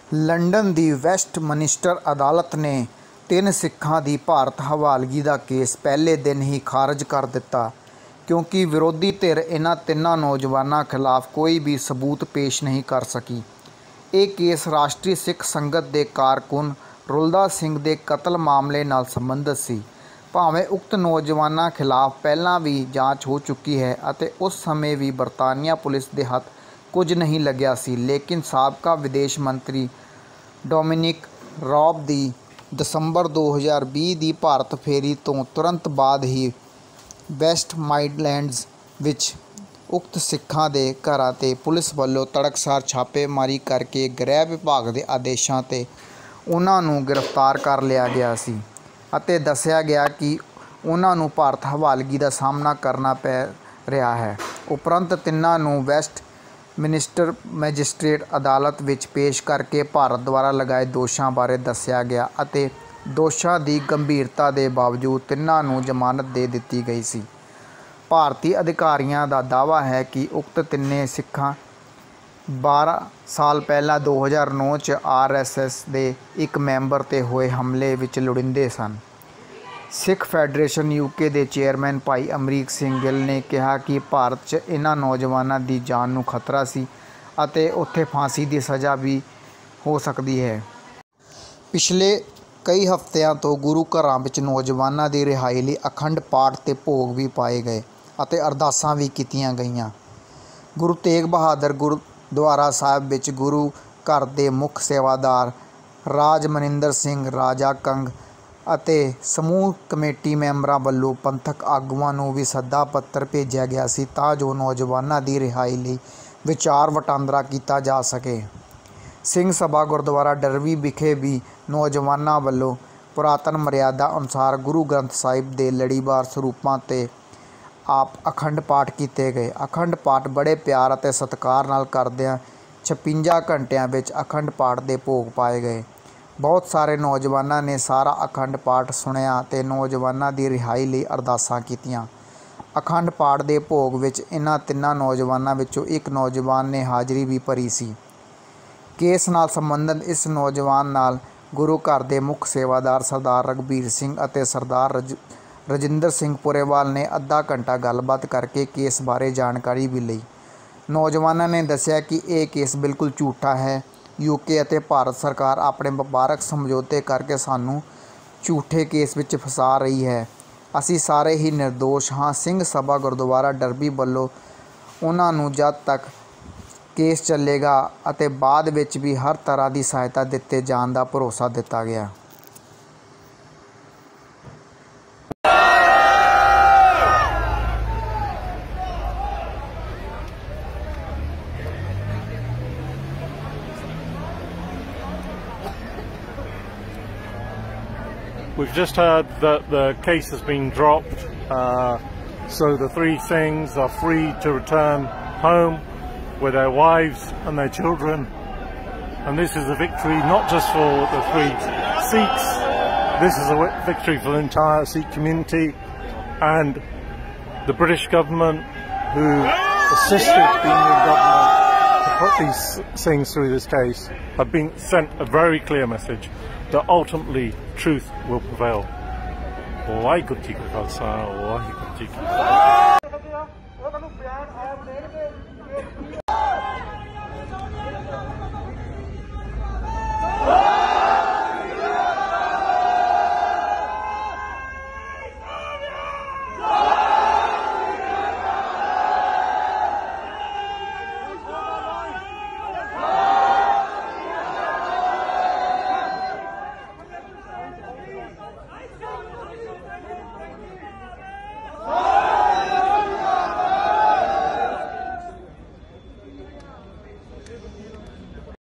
London ਦੀ ਵੈਸਟਮਿਨਿਸਟਰ ਅਦਾਲਤ ਨੇ 3 ਸਿੱਖਾਂ ਦੀ ਭਾਰਤ ਹਵਾਲਗੀ ਦਾ ਕੇਸ ਪਹਿਲੇ ਦਿਨ ਹੀ ਖਾਰਜ ਕਰ ਦਿੱਤਾ ਕਿਉਂਕਿ ਵਿਰੋਧੀ ਧਿਰ ਇਨ੍ਹਾਂ ਤਿੰਨਾਂ ਨੌਜਵਾਨਾਂ ਖਿਲਾਫ ਕੋਈ ਵੀ ਸਬੂਤ ਪੇਸ਼ ਨਹੀਂ ਕਰ ਸਕੀ। ਇਹ ਕੇਸ ਰਾਸ਼ਟਰੀ ਸਿੱਖ ਸੰਗਤ ਦੇ ਕਾਰਕੁਨ ਰੁਲਦਾ ਸਿੰਘ ਦੇ ਕਤਲ ਮਾਮਲੇ ਨਾਲ ਸੰਬੰਧਿਤ ਸੀ। ਭਾਵੇਂ ਉਕਤ ਨੌਜਵਾਨਾਂ ਖਿਲਾਫ ਪਹਿਲਾਂ ਵੀ ਜਾਂਚ ਹੋ ਚੁੱਕੀ ਹੈ ਅਤੇ ਉਸ ਸਮੇਂ ਵੀ ਬਰਤਾਨੀਆ ਪੁਲਿਸ ਦੇ ਹੱਥ ਕੁਝ ਨਹੀਂ ਲੱਗਿਆ ਸੀ, ਲੇਕਿਨ ਸਾਬਕਾ ਵਿਦੇਸ਼ ਮੰਤਰੀ ਡੋਮਿਨਿਕ ਰਾਬ ਦੀ ਦਸੰਬਰ 2020 ਦੀ ਭਾਰਤ ਫੇਰੀ ਤੋਂ ਤੁਰੰਤ ਬਾਅਦ ਹੀ ਵੈਸਟ ਮਿਡਲੈਂਡਜ਼ ਵਿੱਚ ਉਕਤ ਸਿੱਖਾਂ ਦੇ ਘਰਾਂ 'ਤੇ ਪੁਲਿਸ ਵੱਲੋਂ ਤੜਕਸਾਰ ਛਾਪੇਮਾਰੀ ਕਰਕੇ ਗ੍ਰਹਿ ਵਿਭਾਗ ਦੇ ਆਦੇਸ਼ਾਂ 'ਤੇ ਉਹਨਾਂ ਨੂੰ ਗ੍ਰਿਫਤਾਰ ਕਰ ਲਿਆ ਗਿਆ ਸੀ ਅਤੇ ਦੱਸਿਆ ਗਿਆ ਕਿ ਉਹਨਾਂ ਨੂੰ ਭਾਰਤ ਹਵਾਲਗੀ ਦਾ ਸਾਹਮਣਾ ਕਰਨਾ ਪੈ ਰਿਹਾ ਹੈ। ਉਪਰੰਤ ਤਿੰਨਾਂ ਨੂੰ ਵੈਸਟਮਿਨਿਸਟਰ ਮੈਜਿਸਟਰੇਟ ਅਦਾਲਤ ਵਿੱਚ ਪੇਸ਼ ਕਰਕੇ ਭਾਰਤ ਦੁਆਰਾ ਲਗਾਏ ਦੋਸ਼ਾਂ ਬਾਰੇ ਦੱਸਿਆ ਗਿਆ ਅਤੇ ਦੋਸ਼ਾਂ ਦੀ ਗੰਭੀਰਤਾ ਦੇ ਬਾਵਜੂਦ ਤਿੰਨਾਂ ਨੂੰ ਜ਼ਮਾਨਤ ਦੇ ਦਿੱਤੀ ਗਈ ਸੀ। ਭਾਰਤੀ ਅਧਿਕਾਰੀਆਂ ਦਾ ਦਾਅਵਾ ਹੈ ਕਿ ਉਕਤ ਤਿੰਨੇ ਸਿੱਖਾਂ 12 ਸਾਲ ਪਹਿਲਾਂ 2009 'ਚ RSS ਦੇ ਇੱਕ ਮੈਂਬਰ 'ਤੇ ਹੋਏ ਹਮਲੇ ਵਿੱਚ ਲੋੜੀਂਦੇ ਸਨ। ਸਿੱਖ ਫੈਡਰੇਸ਼ਨ UK ਦੇ ਚੇਅਰਮੈਨ ਭਾਈ ਅਮਰੀਕ ਸਿੰਘ ਗਿੱਲ ਨੇ ਕਿਹਾ ਕਿ ਭਾਰਤ 'ਚ ਇਹਨਾਂ ਨੌਜਵਾਨਾਂ ਦੀ ਜਾਨ ਨੂੰ ਖਤਰਾ ਸੀ ਅਤੇ ਉੱਥੇ ਫਾਂਸੀ ਦੀ ਸਜ਼ਾ ਵੀ ਹੋ ਸਕਦੀ ਹੈ। ਪਿਛਲੇ ਕਈ ਹਫ਼ਤਿਆਂ ਤੋਂ ਗੁਰੂ ਘਰਾਂ ਵਿੱਚ ਨੌਜਵਾਨਾਂ ਦੀ ਰਿਹਾਈ ਲਈ ਅਖੰਡ ਪਾਠ ਤੇ ਭੋਗ ਵੀ ਪਾਏ ਗਏ ਅਤੇ ਅਰਦਾਸਾਂ ਵੀ ਕੀਤੀਆਂ ਗਈਆਂ। ਗੁਰੂ ਤੇਗ ਬਹਾਦਰ ਗੁਰਦੁਆਰਾ ਸਾਹਿਬ ਵਿੱਚ ਗੁਰੂ ਘਰ ਦੇ ਮੁੱਖ ਸੇਵਾਦਾਰ ਰਾਜ ਮਨਿੰਦਰ ਸਿੰਘ ਰਾਜਾ ਕੰਗ ਅਤੇ ਸਮੂਹ ਕਮੇਟੀ ਮੈਂਬਰਾਂ ਵੱਲੋਂ ਪੰਥਕ ਆਗੂਆਂ ਨੂੰ ਵੀ ਸੱਦਾ ਪੱਤਰ ਭੇਜਿਆ ਗਿਆ ਸੀ ਤਾਂ ਜੋ ਨੌਜਵਾਨਾਂ ਦੀ ਰਿਹਾਈ ਲਈ ਵਿਚਾਰ ਵਟਾਂਦਰਾ ਕੀਤਾ ਜਾ ਸਕੇ। ਸਿੰਘ ਸਭਾ ਗੁਰਦੁਆਰਾ ਡਰਬੀ ਵਿਖੇ ਵੀ ਨੌਜਵਾਨਾਂ ਵੱਲੋਂ ਪੁਰਾਤਨ ਮਰਿਆਦਾ ਅਨੁਸਾਰ ਗੁਰੂ ਗ੍ਰੰਥ ਸਾਹਿਬ ਦੇ ਲੜੀਵਾਰ ਸਰੂਪਾਂ 'ਤੇ ਆਪ ਅਖੰਡ ਪਾਠ ਕੀਤੇ ਗਏ। ਅਖੰਡ ਪਾਠ ਬੜੇ ਪਿਆਰ ਅਤੇ ਸਤਿਕਾਰ ਨਾਲ ਕਰਦਿਆਂ 56 ਘੰਟਿਆਂ ਵਿੱਚ ਅਖੰਡ ਪਾਠ ਦੇ ਭੋਗ ਪਾਏ ਗਏ। ਬਹੁਤ ਸਾਰੇ ਨੌਜਵਾਨਾਂ ਨੇ ਸਾਰਾ ਅਖੰਡ ਪਾਠ ਸੁਣਿਆ ਅਤੇ ਨੌਜਵਾਨਾਂ ਦੀ ਰਿਹਾਈ ਲਈ ਅਰਦਾਸਾਂ ਕੀਤੀਆਂ। ਅਖੰਡ ਪਾਠ ਦੇ ਭੋਗ ਵਿੱਚ ਇਹਨਾਂ ਤਿੰਨਾਂ ਨੌਜਵਾਨਾਂ ਵਿੱਚੋਂ ਇੱਕ ਨੌਜਵਾਨ ਨੇ ਹਾਜ਼ਰੀ ਵੀ ਭਰੀ ਸੀ। ਕੇਸ ਨਾਲ ਸੰਬੰਧਿਤ ਇਸ ਨੌਜਵਾਨ ਨਾਲ ਗੁਰੂ ਘਰ ਦੇ ਮੁੱਖ ਸੇਵਾਦਾਰ ਸਰਦਾਰ ਰਘਬੀਰ ਸਿੰਘ ਅਤੇ ਸਰਦਾਰ ਰਜਿੰਦਰ ਸਿੰਘ ਪੁਰੇਵਾਲ ਨੇ ਅੱਧਾ ਘੰਟਾ ਗੱਲਬਾਤ ਕਰਕੇ ਕੇਸ ਬਾਰੇ ਜਾਣਕਾਰੀ ਵੀ ਲਈ। ਨੌਜਵਾਨਾਂ ਨੇ ਦੱਸਿਆ ਕਿ ਇਹ ਕੇਸ ਬਿਲਕੁਲ ਝੂਠਾ ਹੈ। UK ਅਤੇ ਭਾਰਤ ਸਰਕਾਰ ਆਪਣੇ ਵਪਾਰਕ ਸਮਝੌਤੇ ਕਰਕੇ ਸਾਨੂੰ ਝੂਠੇ ਕੇਸ ਵਿੱਚ ਫਸਾ ਰਹੀ ਹੈ। ਅਸੀਂ ਸਾਰੇ ਹੀ ਨਿਰਦੋਸ਼ ਹਾਂ। ਸਿੰਘ ਸਭਾ ਗੁਰਦੁਆਰਾ ਡਰਬੀ ਵੱਲੋਂ ਉਹਨਾਂ ਨੂੰ ਜਦ ਤੱਕ ਕੇਸ ਚੱਲੇਗਾ ਅਤੇ ਬਾਅਦ ਵਿੱਚ ਵੀ ਹਰ ਤਰ੍ਹਾਂ ਦੀ ਸਹਾਇਤਾ ਦਿੱਤੇ ਜਾਣ ਦਾ ਭਰੋਸਾ ਦਿੱਤਾ ਗਿਆ। We've just heard that the case has been dropped, so the 3 Singhs are free to return home with their wives and their children. And this is a victory not just for the 3 Sikhs, this is a victory for the entire Sikh community, and the British government, who assisted the Indian government to put these Singhs through this case, have been sent a very clear message that ultimately truth will prevail. Waheguru ji ਕਾ ਖਾਲਸਾ, ਵਾਹਿਗੁਰੂ ਜੀ ਕੀ ਫਤਿਹ।